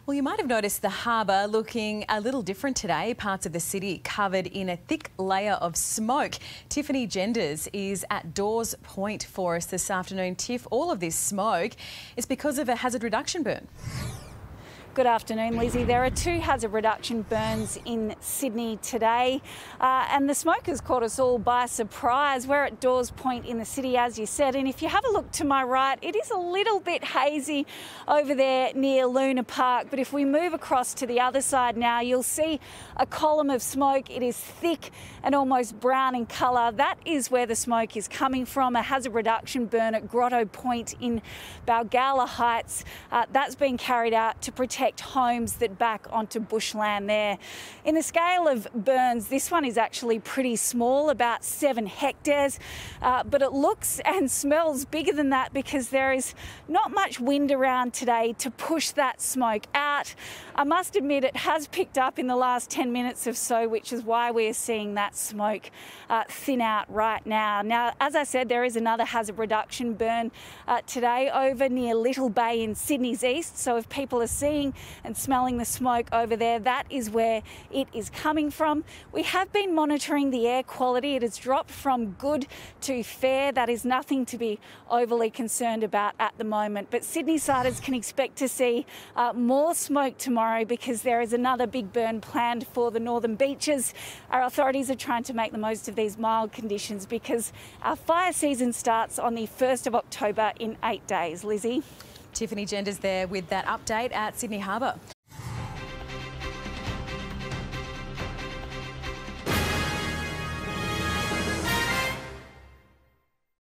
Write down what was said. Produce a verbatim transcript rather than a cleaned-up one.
Well, you might have noticed the harbour looking a little different today. Parts of the city covered in a thick layer of smoke. Tiffany Genders is at Dawes Point for us this afternoon. Tiff, all of this smoke is because of a hazard reduction burn. Good afternoon, Lizzie. There are two hazard reduction burns in Sydney today, uh, and the smoke has caught us all by surprise. We're at Dawes Point in the city, as you said, and if you have a look to my right, it is a little bit hazy over there near Luna Park, but if we move across to the other side now, you'll see a column of smoke. It is thick and almost brown in colour. That is where the smoke is coming from, a hazard reduction burn at Grotto Point in Balgowlah Heights. Uh, that's been carried out to protect homes that back onto bushland there. In the scale of burns, this one is actually pretty small, about seven hectares, uh, but it looks and smells bigger than that because there is not much wind around today to push that smoke out. I must admit it has picked up in the last ten minutes or so, which is why we're seeing that smoke uh, thin out right now. Now, as I said, there is another hazard reduction burn uh, today over near Little Bay in Sydney's east, so if people are seeing and smelling the smoke over there, that is where it is coming from. We have been monitoring the air quality. It has dropped from good to fair. That is nothing to be overly concerned about at the moment. But Sydney-siders can expect to see uh, more smoke tomorrow because there is another big burn planned for the northern beaches. Our authorities are trying to make the most of these mild conditions because our fire season starts on the first of October in eight days. Lizzie? Tiffany Genders there with that update at Sydney Harbour.